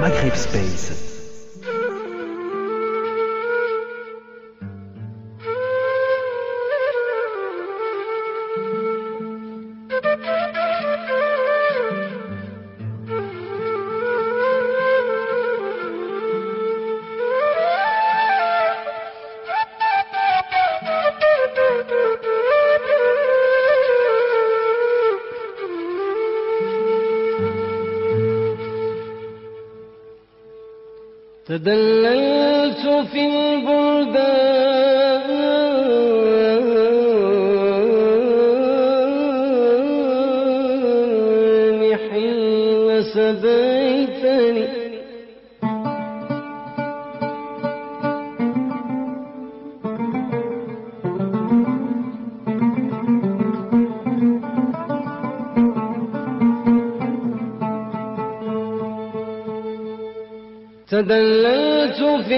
Maghreb Space. تدللت في البلدان حين سبيتني تدللت في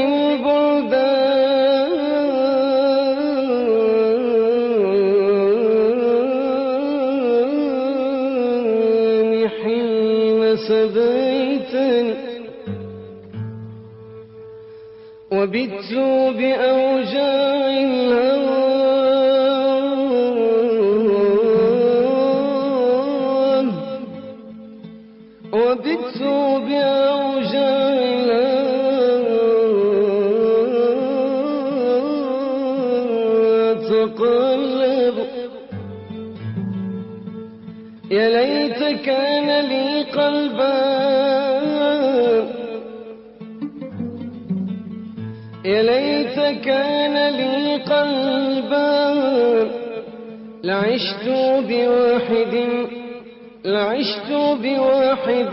البلدان حين سبيتني وبت بأوجاع الهوى وبت بأوجاع تقلب يا ليت كان لي قلبان يا ليت كان لي قلبان لعشت بواحد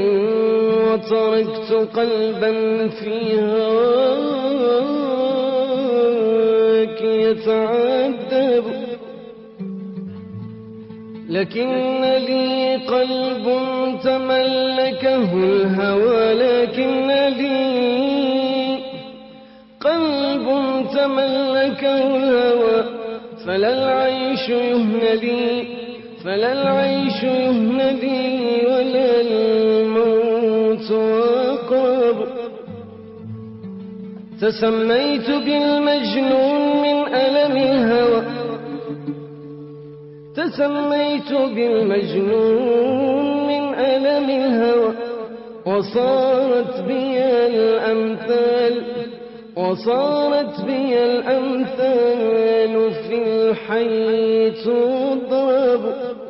وتركت قلبا في هواك يتعذب لكن لي قلب تملكه الهوى لكن لي قلب تملكه الهوى فلا العيش يهنى لي ولا الموت أقرب تسميت بالمجنون من ألم الهوى تسميت بالمجنون من ألم الهوى وصارت بي الأمثال في الحي تضرب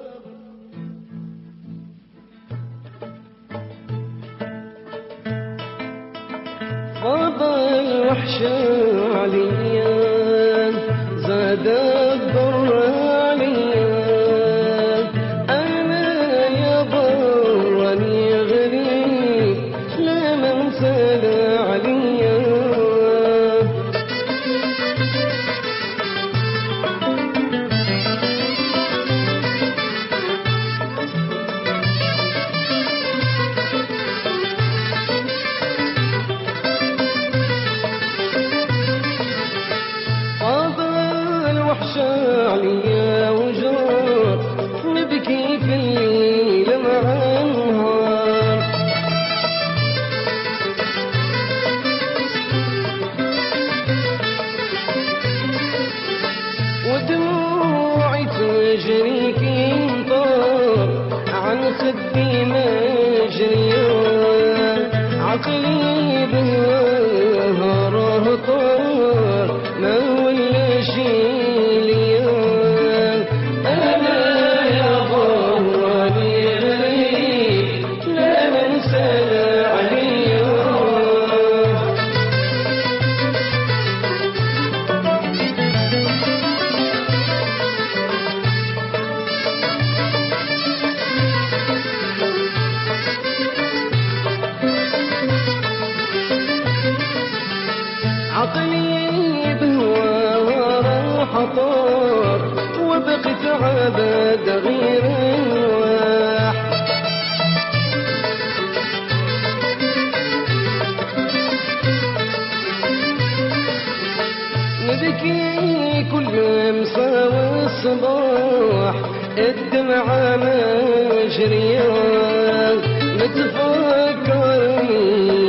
فضى الوحش عليا زاد الضر عليا أنا يا ضرني غريب لا من سال عليا عليا وجار نبكي في الليل مع النهار ودموعي تجري كمطار عن خدي مجريان عقلي بهواها راه طار ما ولا شي عقلي بهواه راح طار وبقيت عبد غير الواح نبكي كل مساء والصباح الدمعة مجرية نتفكر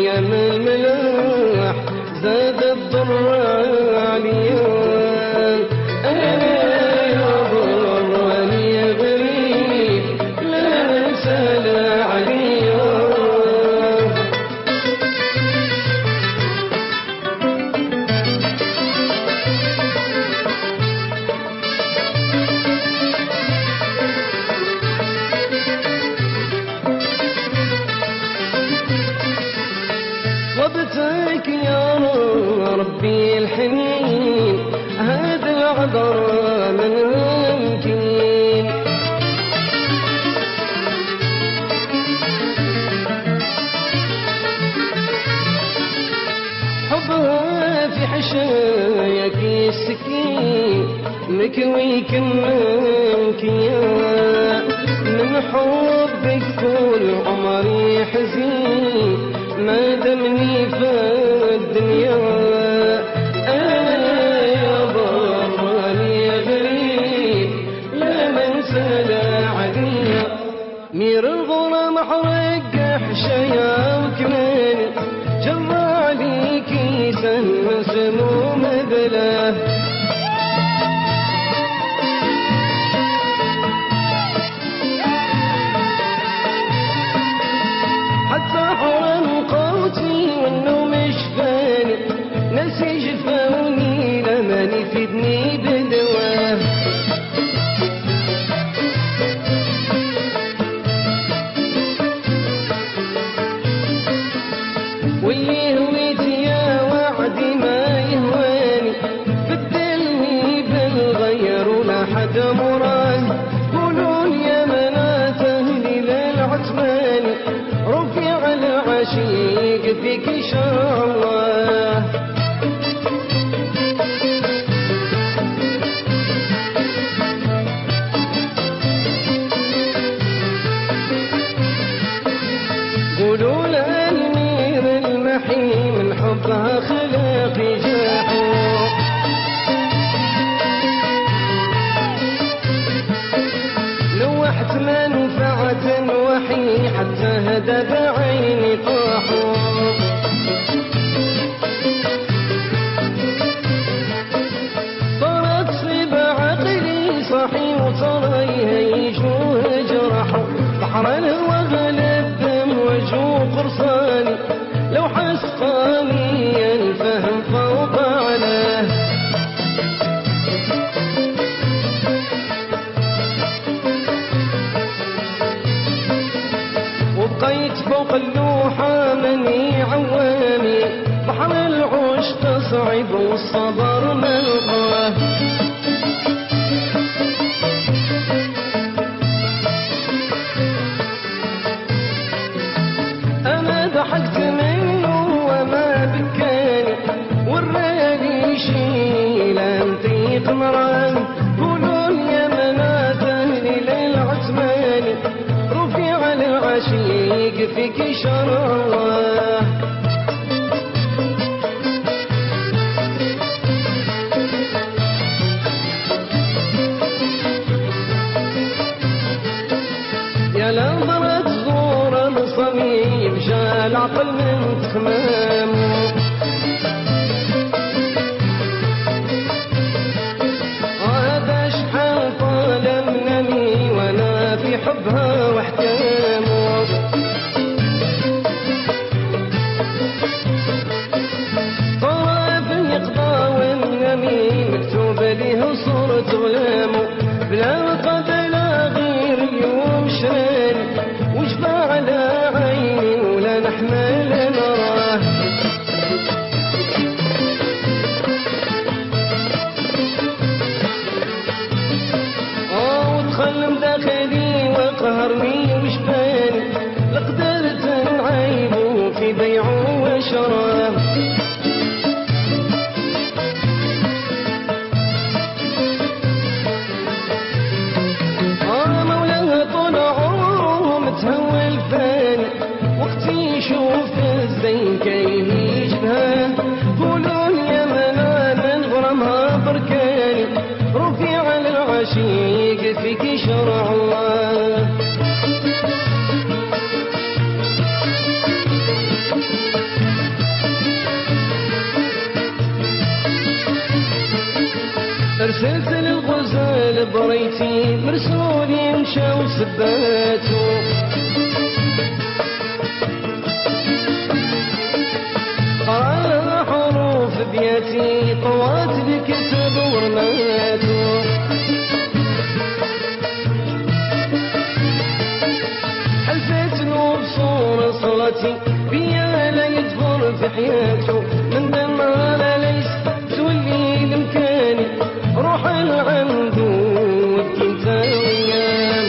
لك يا ربي الحنين هذا العذر من يمكن. حبها في حشاياك السكين مكويك منكيا من حبك كل عمري حزين ما دمني في الدنيا. أنا يا ضراني يا غريب لا منسى لا عديا مير الظلام حرق حشايا وكماني جرى عليك سهم سموم بلاه. حتى حرم قوتي والنوم شفاني نسي جفاوني لما يفيدني بدواه. واللي هويتي يا وعدي ما يهواني بدلني بالغير ولا حد مراه. قولوا يا منات اهلي للعتماني رفيع العشيق فيك شاء الله. قولوا للمير المحي من حبها خلاقي جاحو لوحت منفعة وحي حتى هدى بعيني طاحوا. طارت صيب عقلي صحي وترى يهيجوه جرحوا بحر الهوى غلب دم وجوه قرصاني لو حسقاني الفهم فوق علاه. وبقيت فوق اللوحة مني عوامي بحر العوش تصعب والصبر ملقاه. أنا ضحكت منه وما بكاني وراني شي لا نطيق مران. قولوا يا منات أهلي للعتماني رفيع العشيق فيك شرع الله. يا لنظرة زور الصميم جا العقل من تخمامه هذا شحال طال منني وانا في حبها واحتامه. طرف يقضى والنمي مكتوب له صورة غلامه بلا قبل غير اليوم شراني وجبى على عيني ولا نحمل نراه. ودخل مداخلي وقهرني وجباني لقدرت نعيبه في بيعه وشراه. مولاها طول عمره متهول فاني وقتي يشوف الزين كيه يجبها. قولون يا منان من غرامها بركاني رفيع العشيق فيك شرع الله. ارسلت للغزال بريتي مرسولي مشى وسباته قرأ حروف بياتي طوات الكتب ورماته. حلفت له بصورة صلاتي بيا لا يدفر في حياته من دمار ليس تولي لمكاني روح لعنده وابكي انت وياه.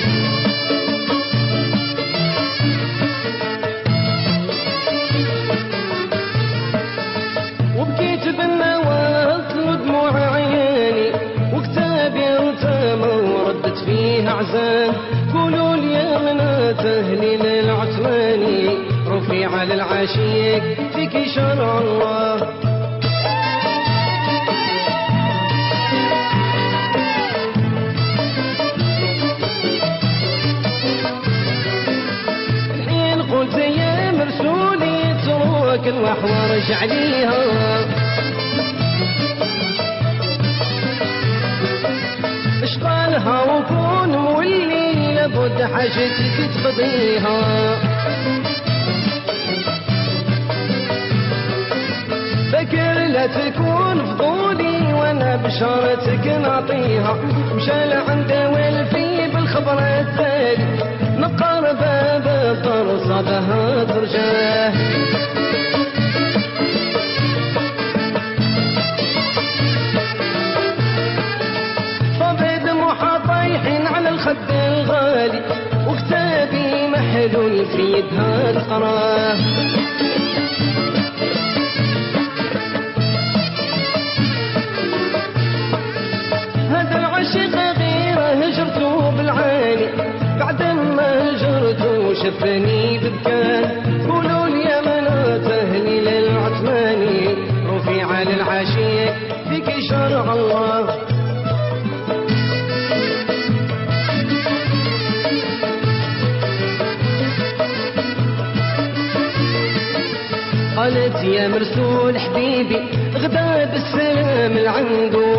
وبكيت بالنواص ودموع عياني وكتابي ارتمى وردت فيه اعزان. قولوا لي يا منات تهليل العثماني رفيع للعشيق فيك شرع الله. الحين قلت يا مرسولي اترك الوحوى وارجع ليها. اشغالها وكون مولي لابد حاجتك تقضيها. فكر لا تكون فضولي وانا بشارتك نعطيها. مشى لعند والفي بالخبر التالي نقر باب ترصدها ترجاه. طايحين على الخد الغالي وكتابي محلول في يدها القراه. هذا العشق غيره هجرته بالعاني بعد ما هجرته شفني ببكان. قولوا لي يا منات تهليل العثماني رفيع للعشيق فيك شرع الله. قالت يا مرسول حبيبي غدا بالسلام لعنده.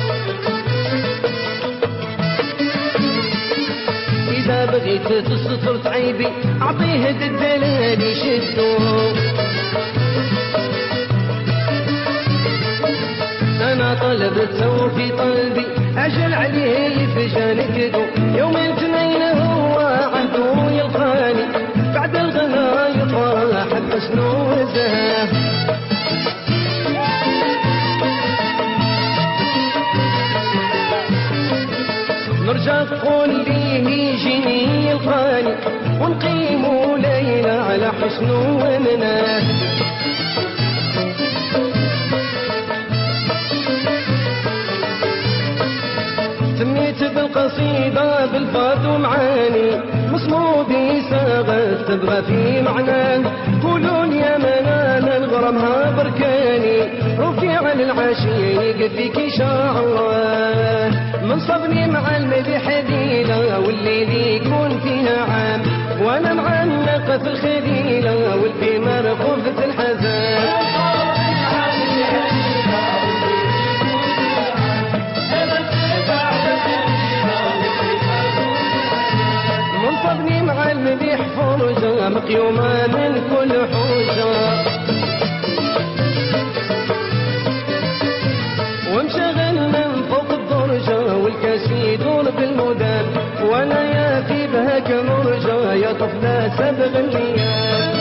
إذا بغيت تستر تعيبي أعطيه الدلال يشده. أنا طلبته وفي قلبي أجل عليه يفجانك يوم الاثنين هو عهده يلقاني بعد الغلا يطرح حسنه وزهاه. نرجع تقول لي يجيني يلقاني ونقيم ليلة على حسنه ومناه. سميت بالقصيدة بالفات ومعاني مصمودي ساغت تبغى في معناه. قولوا لي يا منال الغرمها بركاني رفيع للعشيق فيك شاع الله. من صبني مع المدح ديلة والليل يكون فيها عام وانا معلقة في الخليلة والفي مرقوفة الحزان. منصبني مع المديح فرجة مقيومة من كل حوجة ومشغل من فوق الدرجة والكاس يدور بالمدام وانا يا في بهك مرجة يا طفلة سبغ المياه.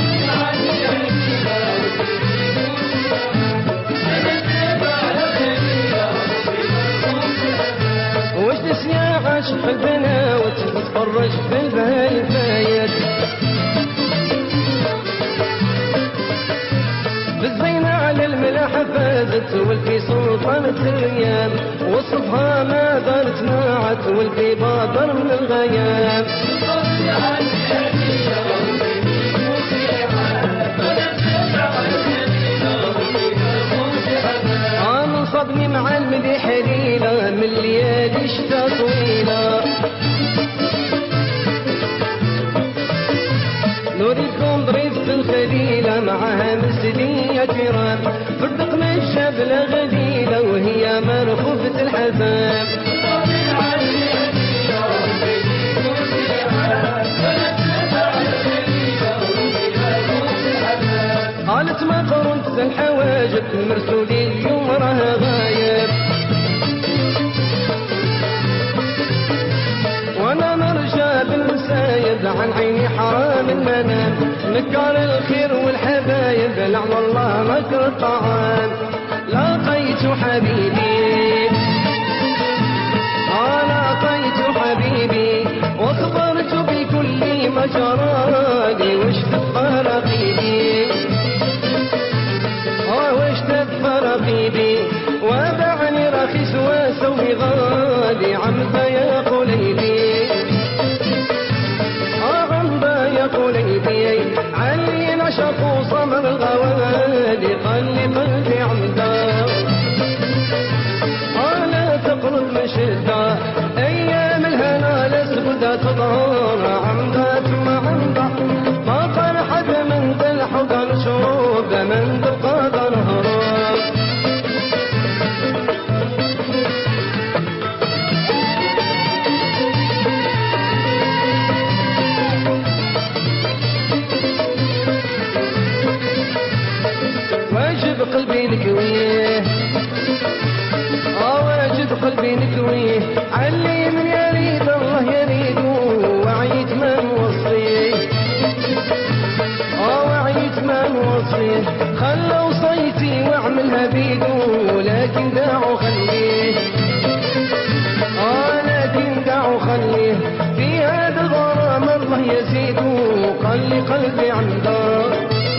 واجلس يا عاشق البناوت تتفرج في البهاي الفايت بالزينة على الملاح فازت والفي سلطانة الريام وصفها ما دارت ناعت والفي بادر من الغيام. صبني مع المديح ليلة من ليالي شتا طويلة نريدكم ضريفة الخليلة معها مسلية كرام فردق من الشبلة غليلة وهي مرخوفة الحزام. قالت ما قرنت الحواجب مرسولي اليوم راه غايب وانا مرجى بالمسايد عن عيني حرام المنام نكار الخير والحب الحبايب لا والله مكر الطعام. لقيت حبيبي لقيت حبيبي واخبرت بكل ما جرالي واشتد رقيبي واشتد رقيبي وبعني رخيص وسوي غالي عمد يا قليلي عمد يا قليلي علي نشط صمر الغوالي قلي قلبي عمدا لا تقرب من شدة أيام الهنا لسبدة تظهر عمدا ثم عمدا ما قال حد من ذا الحوض نشوب من ذا القادر هرب. واجب قلبي نكويه واجب قلبي نكويه علي من يريد الله يريد وعيت ما نوصيه وعيت ما نوصيه خلى وصيتي واعملها بيدو لكن دعوا خليه لكن دعوا خليه في هذا الغرام الله يزيد خلي قلبي عنده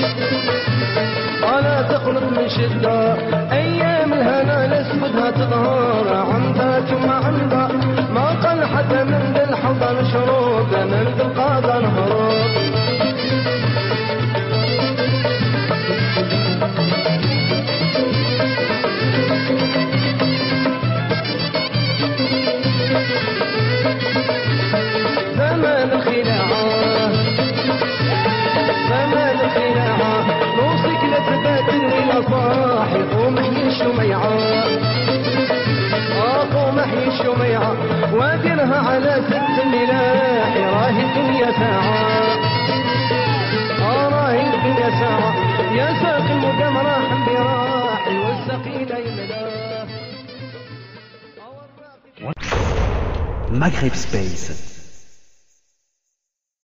لا تقلب من شدة أيام الهنا لسبدها تظهر عمدا ثم عمدا ما قل حتى من ذا الحوض مشروب من ذا القاضى نهرب. زمان الخلاعة زمان الخلاعة نوصيك لا تباتن ولا صاحي قوم احيي الشميعة قوم احيي الشميعة وادرها على ست الملاح راهي الدنيا ساعة راهي الدنيا ساعة يا ساقي المقام راح براحي والسقي لا يملا. Maghreb Space.